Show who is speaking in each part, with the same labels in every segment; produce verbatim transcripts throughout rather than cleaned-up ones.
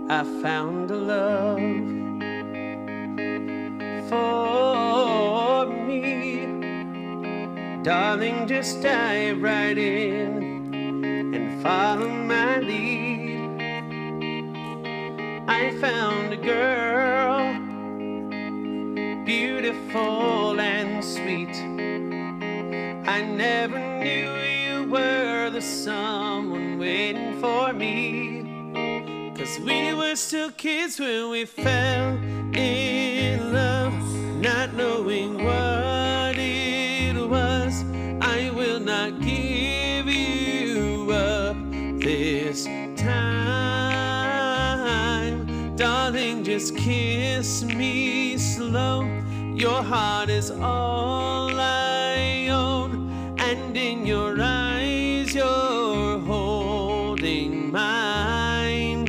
Speaker 1: I found a love for me. Darling, just dive right in and follow my lead. I found a girl, beautiful and sweet. I never knew you were the someone waiting for me. 'Cause we were still kids when we fell in love, not knowing what it was. I will not give you up this time. Darling, just kiss me slow. Your heart is all I own, and in your eyes you're holding mine.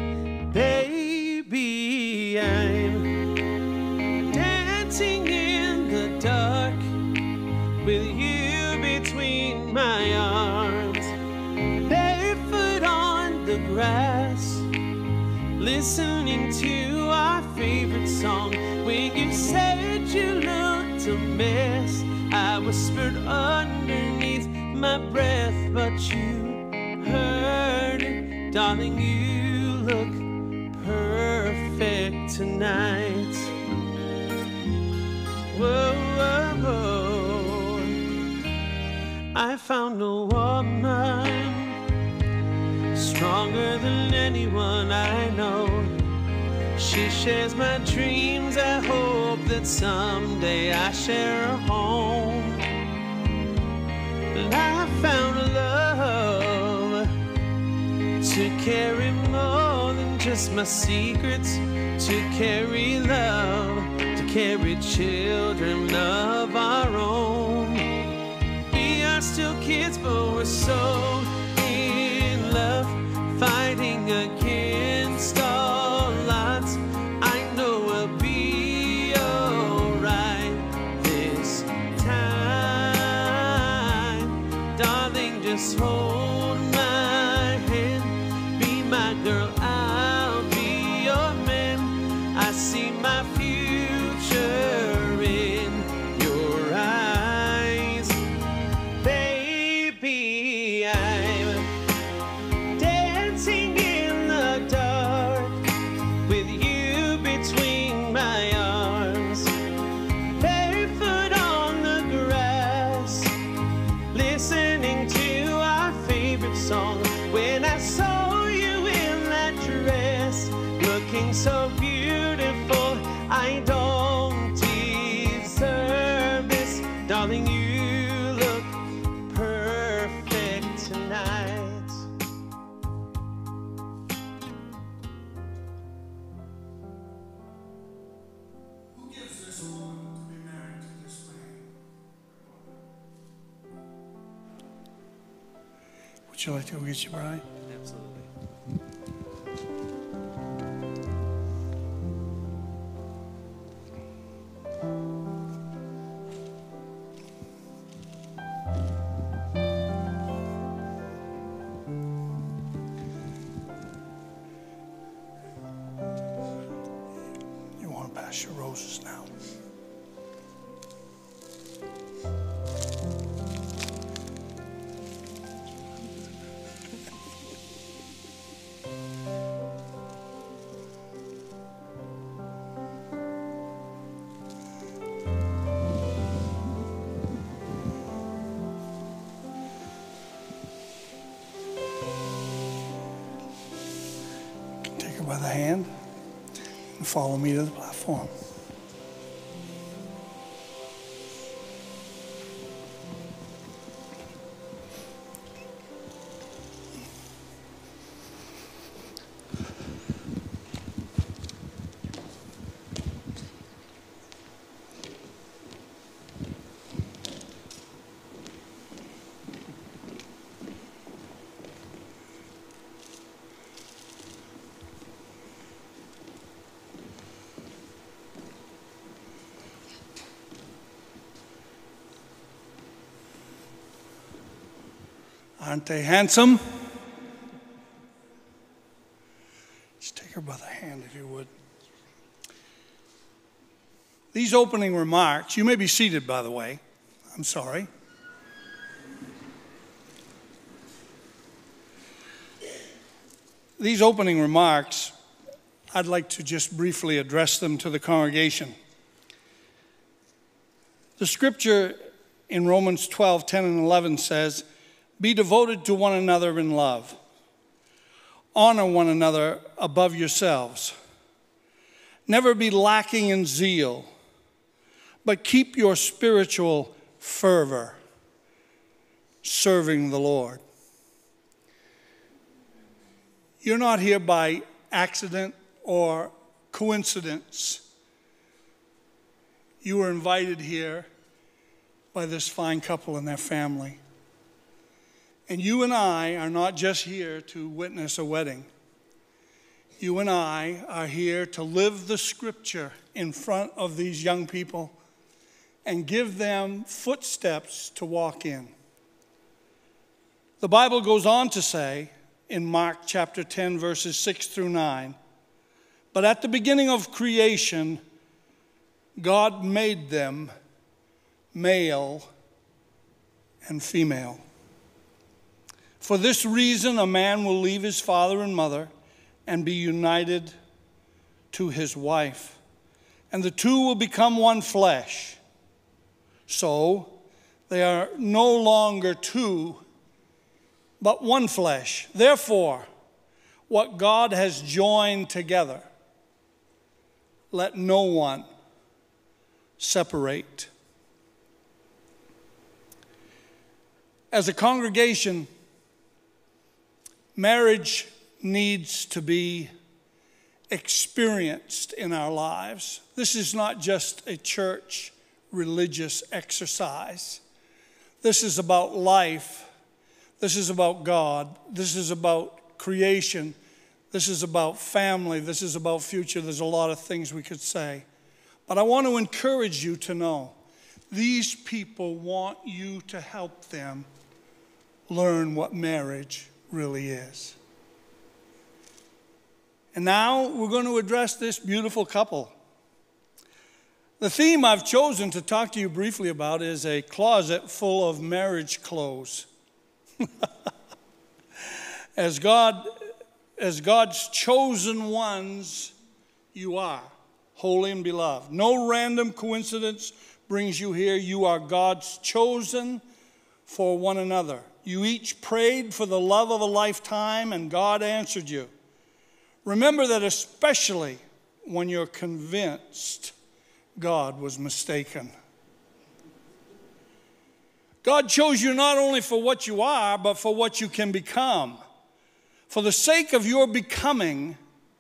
Speaker 1: Baby, I'm dancing in the dark with you between my arms, barefoot on the grass, listening to our favorite song. When you said you looked a mess, I whispered underneath my breath, but you heard it. Darling, you look perfect tonight. Whoa, whoa, whoa. I found a woman stronger than anyone I know. She shares my dreams. I hope that someday I share a home. And I found a love to carry more than just my secrets, to carry love, to carry children of our own. We are still kids, but we're so in love, fighting against all odds. I know we'll be alright this time. Darling, just hold my hand, be my girl, I'll be your man. I see my future in your eyes. Baby, I'm dancing in the dark with you between my arms, barefoot on the grass, listening to our favorite song. When I saw you in that dress, looking so beautiful, I don't deserve this. Darling, you look perfect tonight.
Speaker 2: Who gives this woman to be married to this man? Would you like to go get your bride?
Speaker 1: Absolutely.
Speaker 2: You want to pass your roses now? Take her by the hand and follow me to the platform. Aren't they handsome? Just take her by if you would. These opening remarks, you may be seated, by the way. I'm sorry. These opening remarks, I'd like to just briefly address them to the congregation. The scripture in Romans twelve, ten and eleven says, "Be devoted to one another in love. Honor one another above yourselves. Never be lacking in zeal, but keep your spiritual fervor, serving the Lord." You're not here by accident or coincidence. You were invited here by this fine couple and their family. And you and I are not just here to witness a wedding. You and I are here to live the scripture in front of these young people and give them footsteps to walk in. The Bible goes on to say in Mark chapter ten, verses six through nine, "But at the beginning of creation, God made them male and female. For this reason, a man will leave his father and mother and be united to his wife, and the two will become one flesh. So they are no longer two, but one flesh. Therefore, what God has joined together, let no one separate." As a congregation, marriage needs to be experienced in our lives. This is not just a church religious exercise. This is about life. This is about God. This is about creation. This is about family. This is about future. There's a lot of things we could say. But I want to encourage you to know these people want you to help them learn what marriage really is. And now we're going to address this beautiful couple. The theme I've chosen to talk to you briefly about is a closet full of marriage clothes. As God, as God's chosen ones, you are holy and beloved. No random coincidence brings you here. You are God's chosen for one another. You each prayed for the love of a lifetime, and God answered you. Remember that especially when you're convinced God was mistaken. God chose you not only for what you are, but for what you can become. For the sake of your becoming,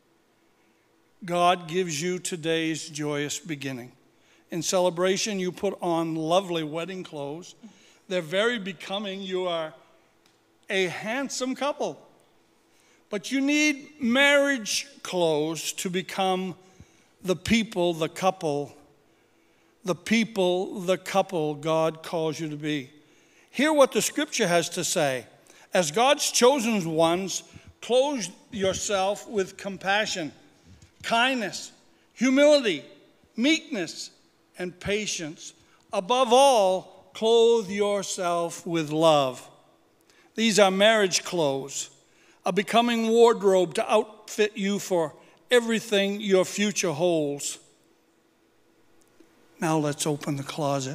Speaker 2: God gives you today's joyous beginning. In celebration, you put on lovely wedding clothes. They're very becoming. You are a handsome couple. But you need marriage clothes to become the people, the couple, the people, the couple God calls you to be. Hear what the scripture has to say. As God's chosen ones, clothe yourself with compassion, kindness, humility, meekness, and patience. Above all, clothe yourself with love. These are marriage clothes, a becoming wardrobe to outfit you for everything your future holds. Now let's open the closet.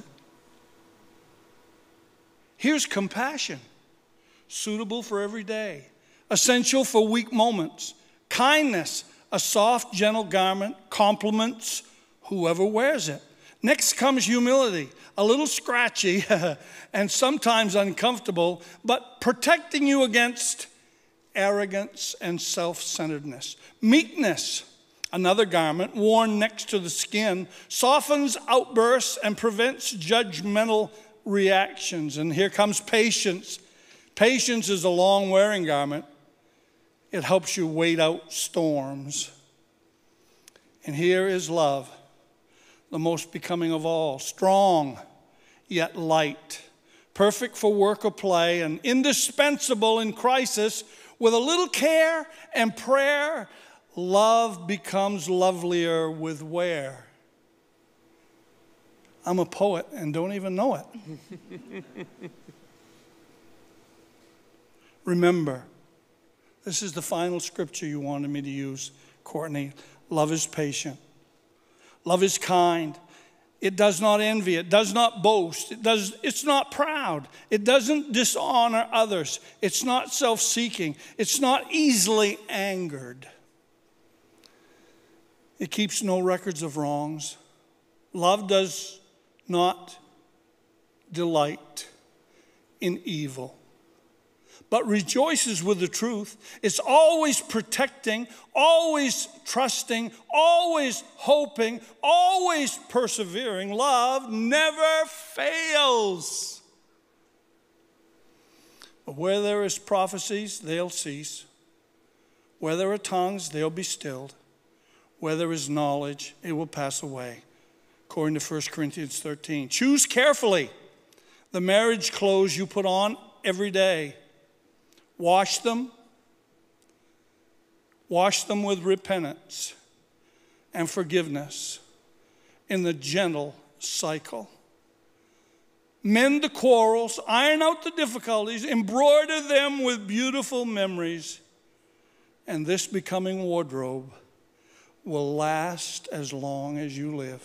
Speaker 2: Here's compassion, suitable for every day, essential for weak moments. Kindness, a soft, gentle garment, compliments whoever wears it. Next comes humility, a little scratchy and sometimes uncomfortable, but protecting you against arrogance and self-centeredness. Meekness, another garment worn next to the skin, softens outbursts and prevents judgmental reactions. And here comes patience. Patience is a long-wearing garment. It helps you wait out storms. And here is love, the most becoming of all, strong yet light, perfect for work or play, and indispensable in crisis. With a little care and prayer, love becomes lovelier with wear. I'm a poet and don't even know it. Remember, this is the final scripture you wanted me to use, Courtney. Love is patient. Love is kind. It does not envy. It does not boast. It does, it's not proud. It doesn't dishonor others. It's not self-seeking. It's not easily angered. It keeps no records of wrongs. Love does not delight in evil, but rejoices with the truth. It's always protecting, always trusting, always hoping, always persevering. Love never fails. But where there is prophecies, they'll cease. Where there are tongues, they'll be stilled. Where there is knowledge, it will pass away. According to First Corinthians thirteen. Choose carefully the marriage clothes you put on every day. Wash them. Wash them with repentance and forgiveness in the gentle cycle. Mend the quarrels, iron out the difficulties, embroider them with beautiful memories, and this becoming wardrobe will last as long as you live.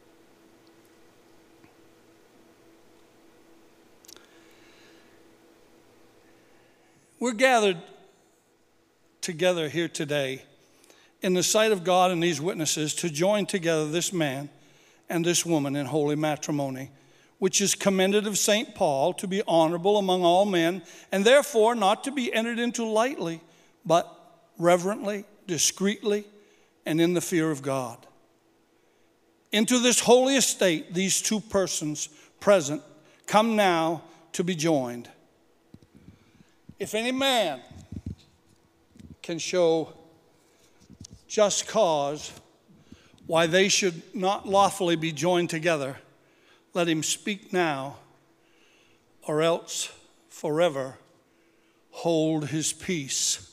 Speaker 2: We're gathered together here today in the sight of God and these witnesses to join together this man and this woman in holy matrimony, which is commended of Saint Paul to be honorable among all men, and therefore not to be entered into lightly, but reverently, discreetly, and in the fear of God. Into this holy estate, these two persons present come now to be joined. If any man can show just cause why they should not lawfully be joined together, let him speak now, or else forever hold his peace.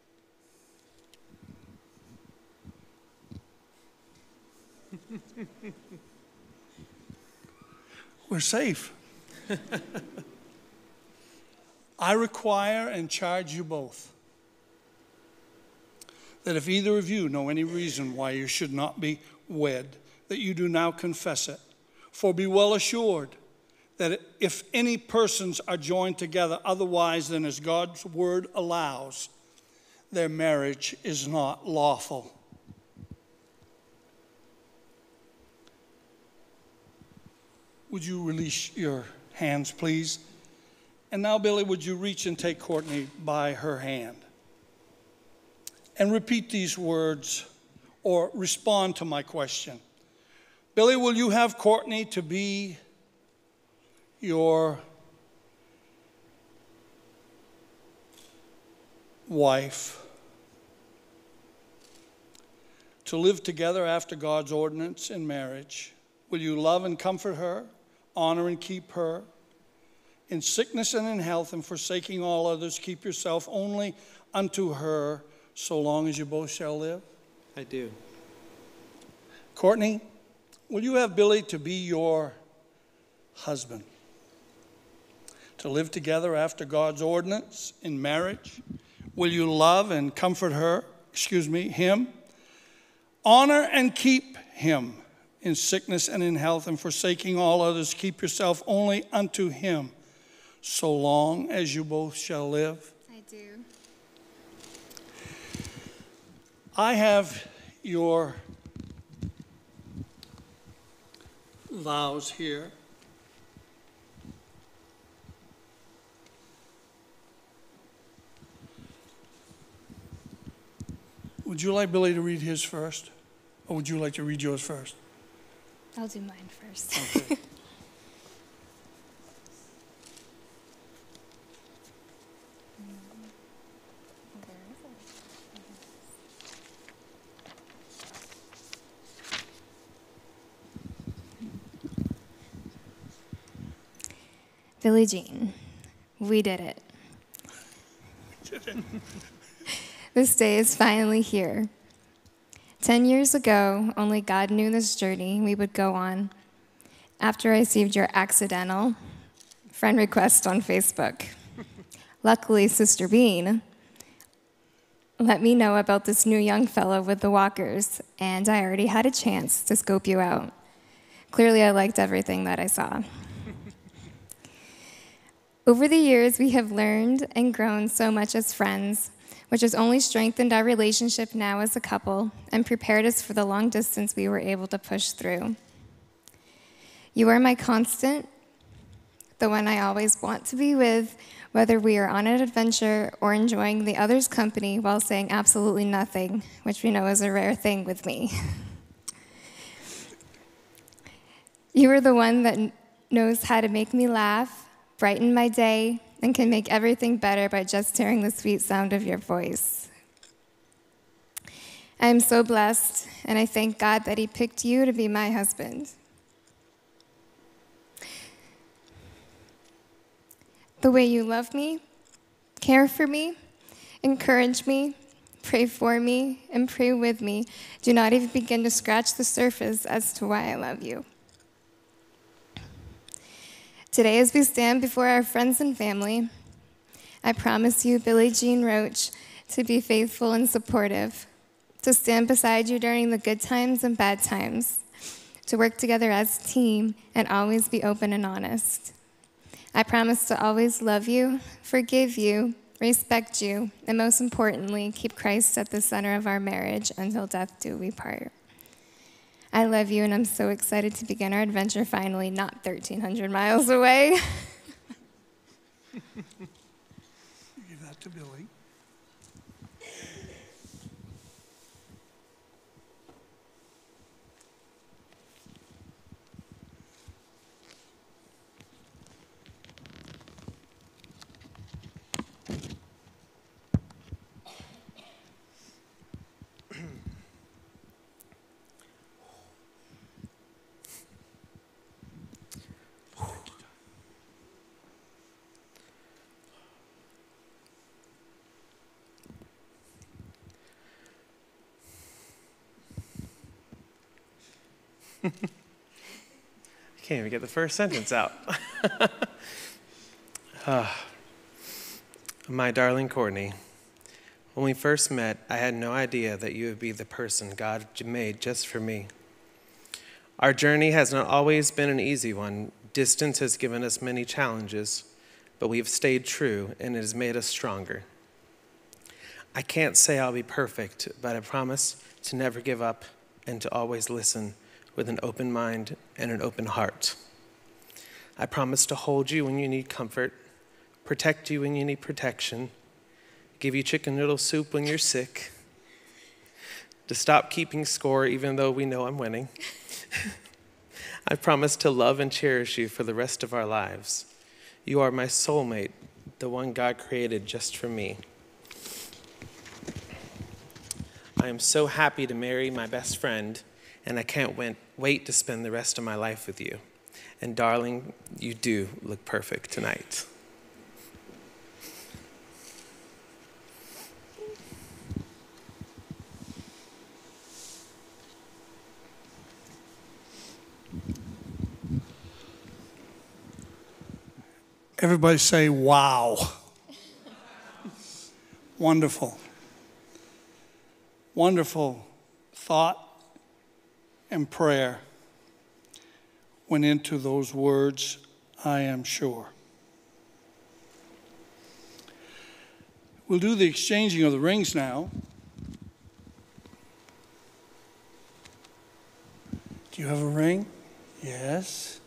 Speaker 2: We're safe. I require and charge you both that if either of you know any reason why you should not be wed, that you do now confess it. For be well assured that if any persons are joined together otherwise than as God's word allows, their marriage is not lawful. Would you release your hands, please? And now, Billy, would you reach and take Courtney by her hand? And repeat these words or respond to my question. Billy, will you have Courtney to be your wife? To live together after God's ordinance in marriage? Will you love and comfort her, honor and keep her? In sickness and in health, and forsaking all others, keep yourself only unto her, so long as you both shall live?
Speaker 1: I do.
Speaker 2: Courtney, will you have Billy to be your husband? To live together after God's ordinance in marriage? Will you love and comfort her, excuse me, him? Honor and keep him in sickness and in health, and forsaking all others, keep yourself only unto him, so long as you both shall live?
Speaker 3: I do.
Speaker 2: I have your vows here. Would you like Billy to read his first? Or would you like to read yours first?
Speaker 3: I'll do mine first.
Speaker 2: Okay.
Speaker 3: Billie Jean, we did it.
Speaker 2: We did it.
Speaker 3: This day is finally here. Ten years ago, only God knew this journey we would go on. After I received your accidental friend request on Facebook. Luckily, Sister Bean let me know about this new young fellow with the walkers, and I already had a chance to scope you out. Clearly, I liked everything that I saw. Over the years, we have learned and grown so much as friends, which has only strengthened our relationship now as a couple and prepared us for the long distance we were able to push through. You are my constant, the one I always want to be with, whether we are on an adventure or enjoying the other's company while saying absolutely nothing, which we know is a rare thing with me. You are the one that knows how to make me laugh, brighten my day, and can make everything better by just hearing the sweet sound of your voice. I am so blessed, and I thank God that He picked you to be my husband. The way you love me, care for me, encourage me, pray for me, and pray with me do not even begin to scratch the surface as to why I love you. Today, as we stand before our friends and family, I promise you, Billie Jean Roach, to be faithful and supportive, to stand beside you during the good times and bad times, to work together as a team, and always be open and honest. I promise to always love you, forgive you, respect you, and most importantly, keep Christ at the center of our marriage until death do we part. I love you, and I'm so excited to begin our adventure finally, not thirteen hundred miles away.
Speaker 2: Give that to Billy.
Speaker 1: I can't even get the first sentence out. uh, my darling Courtney, when we first met, I had no idea that you would be the person God made just for me. Our journey has not always been an easy one. Distance has given us many challenges, but we've stayed true, and it has made us stronger. I can't say I'll be perfect, but I promise to never give up and to always listen with an open mind and an open heart. I promise to hold you when you need comfort, protect you when you need protection, give you chicken noodle soup when you're sick, to stop keeping score even though we know I'm winning. I promise to love and cherish you for the rest of our lives. You are my soulmate, the one God created just for me. I am so happy to marry my best friend, and I can't wait, wait to spend the rest of my life with you. And darling, you do look perfect tonight.
Speaker 2: Everybody say, wow. Wonderful. Wonderful thought and prayer went into those words, I am sure. We'll do the exchanging of the rings now. Do you have a ring? Yes.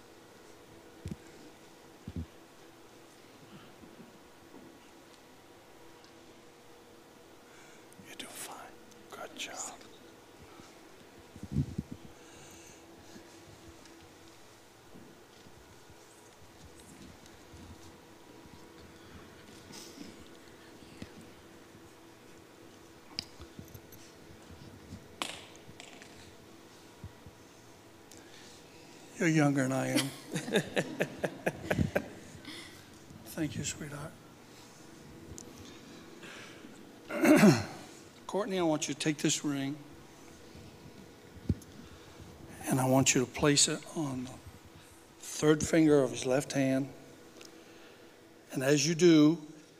Speaker 2: You do fine. Good job. You're younger than I am. Thank you, sweetheart. Courtney, I want you to take this ring And I want you to place it on the third finger of his left hand. And as you do,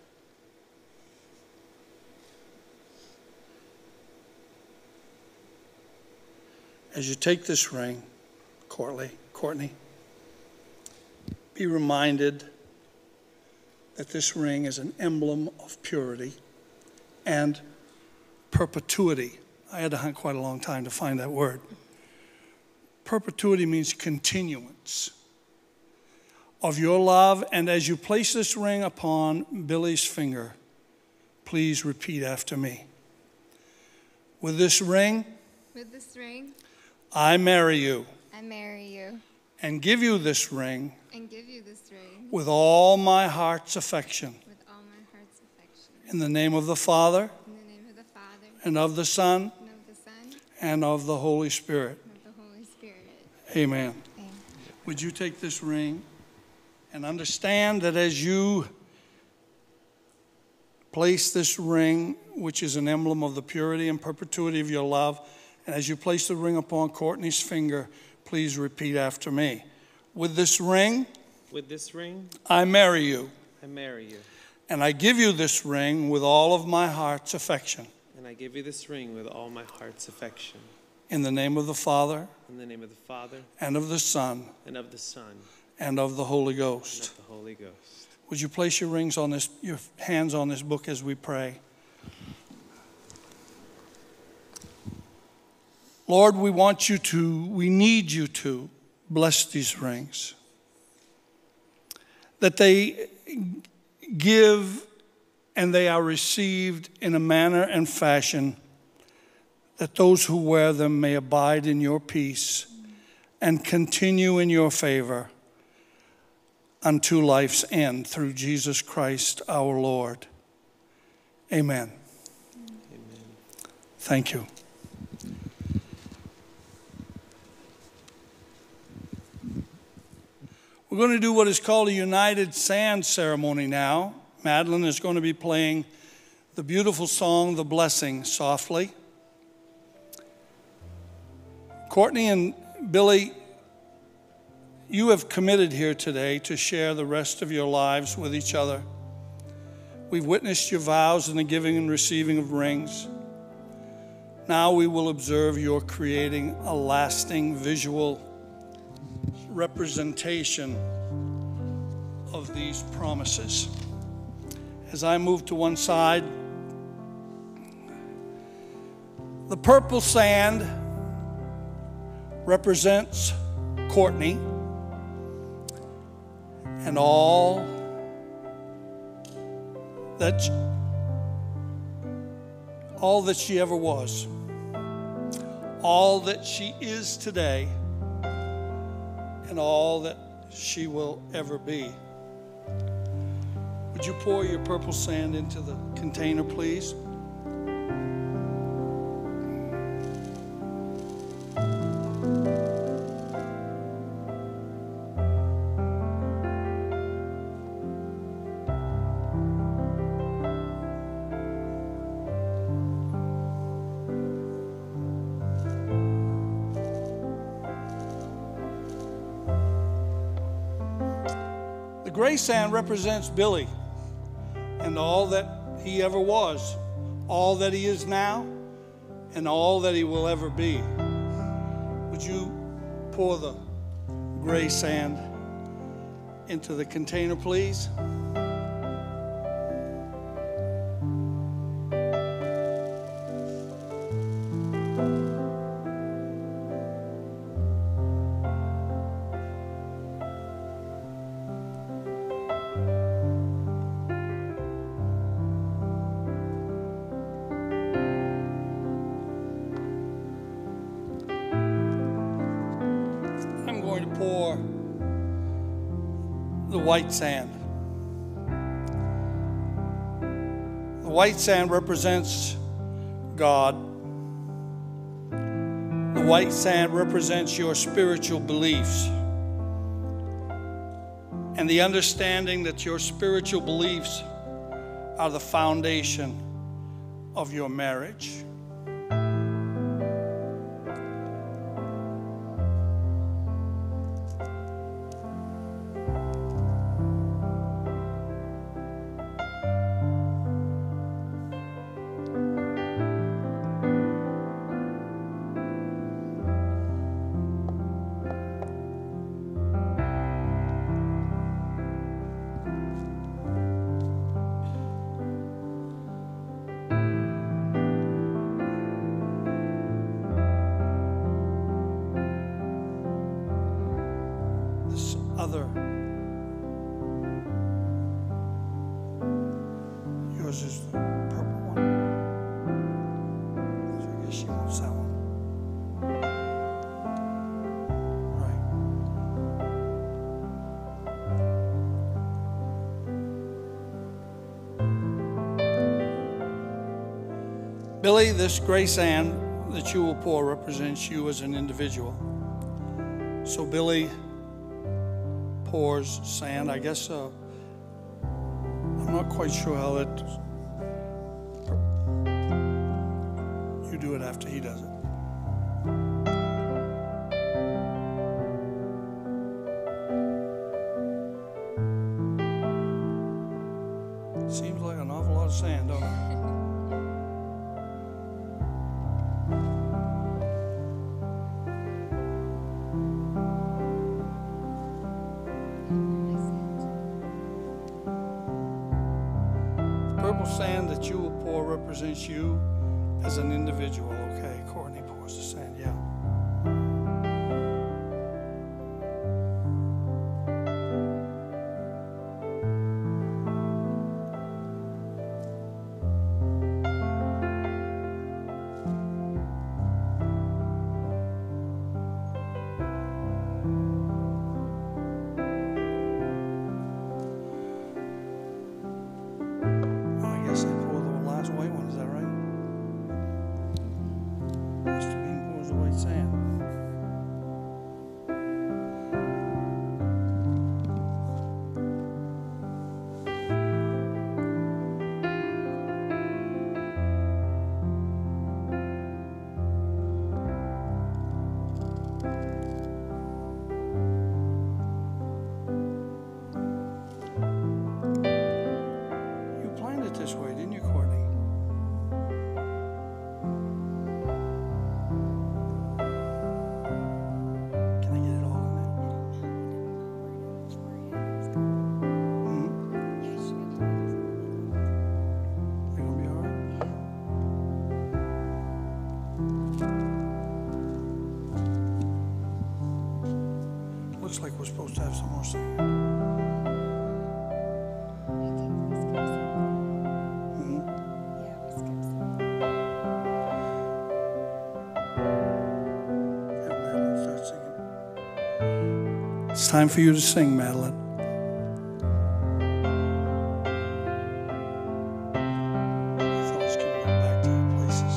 Speaker 2: as you take this ring, Courtney, Courtney, be reminded that this ring is an emblem of purity and perpetuity. I had to hunt quite a long time to find that word. Perpetuity means continuance of your love. And as you place this ring upon Billy's finger, please repeat after me. With this ring,
Speaker 3: With this ring,
Speaker 2: I marry you
Speaker 3: I marry you
Speaker 2: and give you this ring
Speaker 3: and give you this ring
Speaker 2: with all my heart's affection.
Speaker 3: with all my heart's affection.
Speaker 2: In the name of the Father,
Speaker 3: In the name of the Father,
Speaker 2: and of the Son,
Speaker 3: and of the Son,
Speaker 2: and of the Holy Spirit.
Speaker 3: and of the Holy Spirit.
Speaker 2: Amen.
Speaker 3: Amen.
Speaker 2: Would you take this ring and understand that as you place this ring, which is an emblem of the purity and perpetuity of your love, and as you place the ring upon Courtney's finger, please repeat after me. With this ring,
Speaker 1: With this ring,
Speaker 2: I marry you,
Speaker 1: I marry you,
Speaker 2: and I give you this ring with all of my heart's affection.
Speaker 1: and I give you this ring with all my heart's affection.
Speaker 2: In the name of the Father,
Speaker 1: In the name of the Father,
Speaker 2: and of the Son,
Speaker 1: and of the Son,
Speaker 2: and of the Holy
Speaker 1: and
Speaker 2: Ghost.
Speaker 1: of the Holy Ghost.
Speaker 2: Would you place your rings on this, your hands on this book as we pray? Lord, we want you to, we need you to bless these rings. That they give and they are received in a manner and fashion that those who wear them may abide in your peace and continue in your favor unto life's end through Jesus Christ our Lord. Amen.
Speaker 1: Amen.
Speaker 2: Thank you. We're going to do what is called a United Sand ceremony now. Madeline is going to be playing the beautiful song, The Blessing, softly. Courtney and Billy, you have committed here today to share the rest of your lives with each other. We've witnessed your vows and the giving and receiving of rings. Now we will observe your creating a lasting visual representation of these promises. As I move to one side, the purple sand represents Courtney and all that all that she ever was, all that she is today, and all that she will ever be. Would you pour your purple sand into the container, please? The gray sand represents Billy and all that he ever was, all that he is now, and all that he will ever be. Would you pour the gray sand into the container, please? Pour the white sand. The white sand represents God. The white sand represents your spiritual beliefs and the understanding that your spiritual beliefs are the foundation of your marriage. other. Yours is the purple one. So I guess she wants that one. Right. Billy, this gray sand that you will pour represents you as an individual. So Billy pours sand. I guess uh, I'm not quite sure how that. You do it after he does it. Seems like an awful lot of sand, don't it? Sand that you will pour represents you as an individual. Okay, Courtney pours the sand, yeah. This way, didn't you, Courtney? Can I get it all in there? Mm-hmm. They're gonna be all right. Looks like we're supposed to have some more sand. It's time for you to sing, Madeline. You fellas can go back to your places.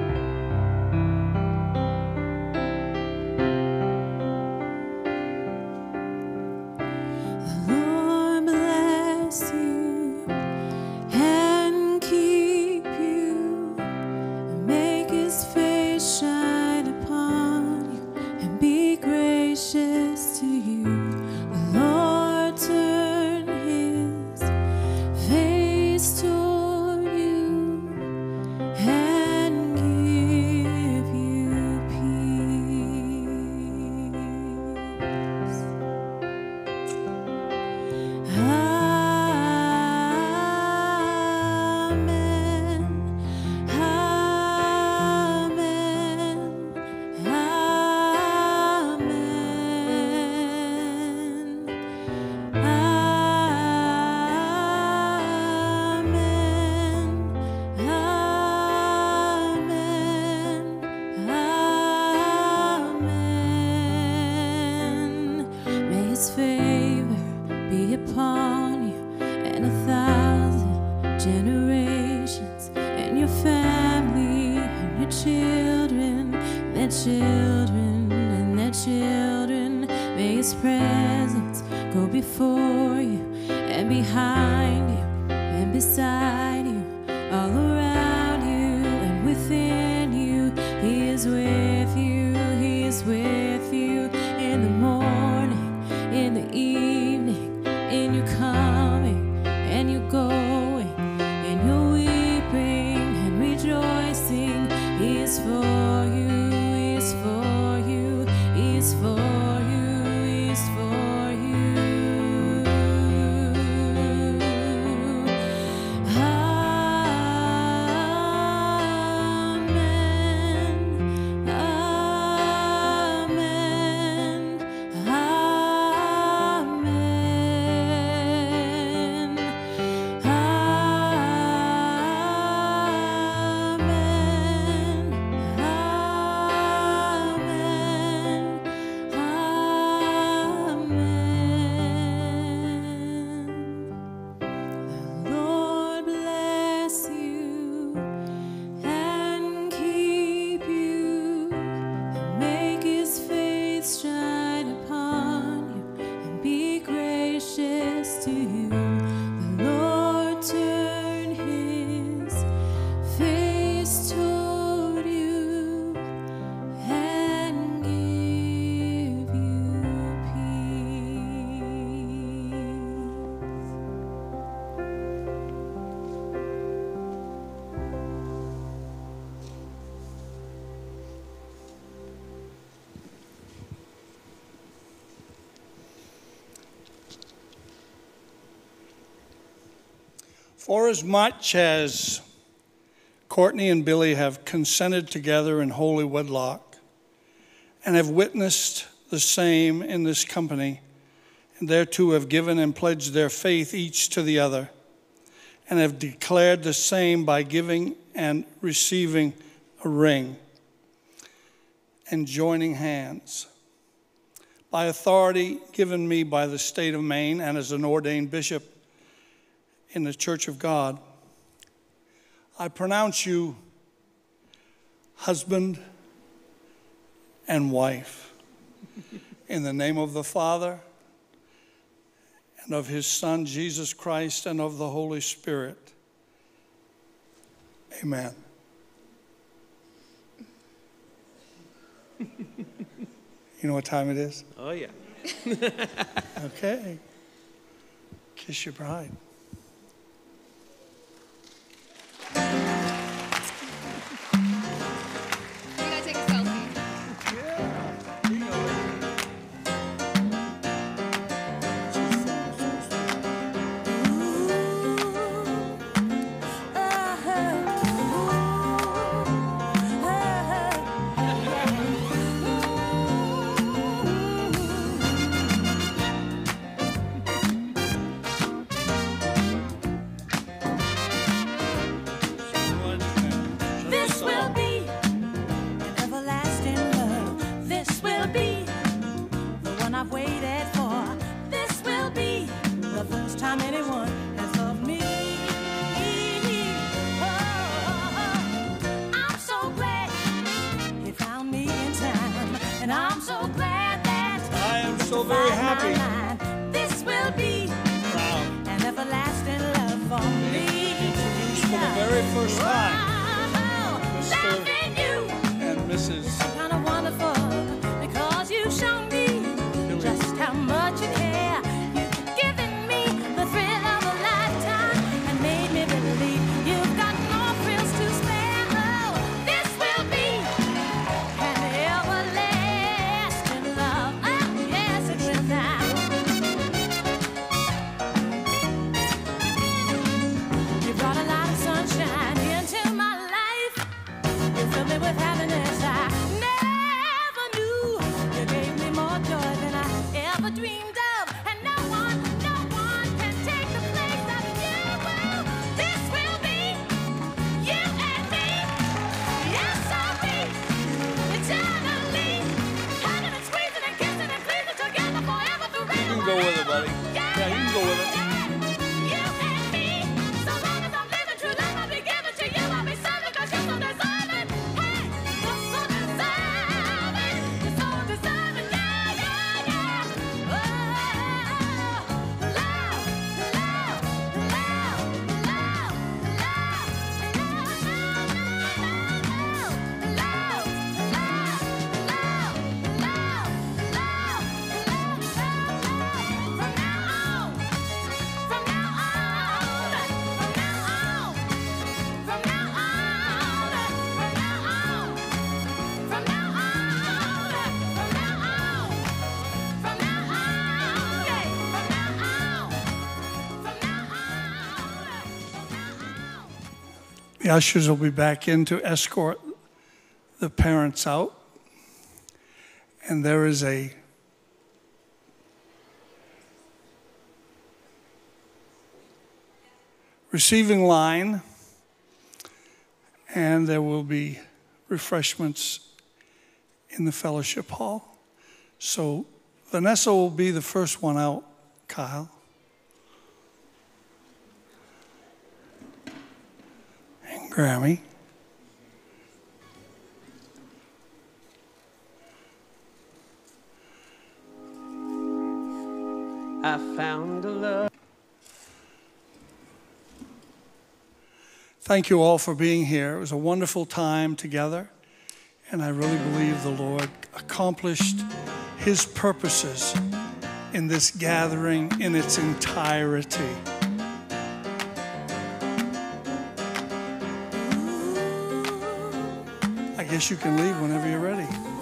Speaker 4: The Lord bless you and keep you, and make his face shine upon you, and be gracious to you. His favor be upon you and a thousand generations, and your family and your children, and their children and their children. May his presence go before you and behind you and beside you, all around you and within you. He is with you, he is with you in the morning, in the evening, in your coming and your going, in your weeping and rejoicing. He is for you, he is for you, he is for you, he is for you. Amen, amen, amen.
Speaker 2: For as much as Courtney and Billy have consented together in holy wedlock and have witnessed the same in this company, and thereto have given and pledged their faith each to the other, and have declared the same by giving and receiving a ring and joining hands. By authority given me by the state of Maine and as an ordained bishop in the Church of God, I pronounce you husband and wife in the name of the Father and of his Son, Jesus Christ, and of the Holy Spirit. Amen. You know what time it is?
Speaker 1: Oh, yeah.
Speaker 2: Okay. Kiss your bride.
Speaker 3: We gotta take a selfie.
Speaker 2: Yeah, you know it.
Speaker 4: This will be an everlasting love. This will be the one I've waited for. This will be the first time anyone has loved me. Oh, I'm so glad he found me in time, and I'm so glad that
Speaker 2: I am so very happy.
Speaker 4: this will be
Speaker 2: Proud.
Speaker 4: an everlasting love for me.
Speaker 2: Introduced for the very first time, Mister
Speaker 4: Loving you.
Speaker 2: and Missus
Speaker 4: Kind of wonderful because you show me just how much you care. You've given me the thrill of a lifetime and made me believe you've got no thrills to spare. Oh, this will be an everlasting love. Oh, yes, it will now. You brought a lot of sunshine into my life. You filled me with happiness I never knew. You gave me more joy than I ever dreamed of. And no one, no one can take the place of you. Well, this will be you and me. Yes, I'll be eternally hugging and squeezing and kissing and pleasing together forever, forever.
Speaker 2: You can go with it, buddy. Yeah, you can go with it.
Speaker 4: You and me. So long as I'm living true love, I'll be giving to you. I'll be serving 'cause you're so deserving. Hey, you're so deserving. You're so deserving. Yeah, yeah, yeah. Oh, love, love, love, love,
Speaker 2: The ushers will be back in to escort the parents out. And there is a receiving line, and there will be refreshments in the fellowship hall. So Vanessa will be the first one out, Kyle. And Grammy.
Speaker 1: I found a love.
Speaker 2: Thank you all for being here. It was a wonderful time together, and I really believe the Lord accomplished his purposes in this gathering in its entirety. I guess you can leave whenever you're ready.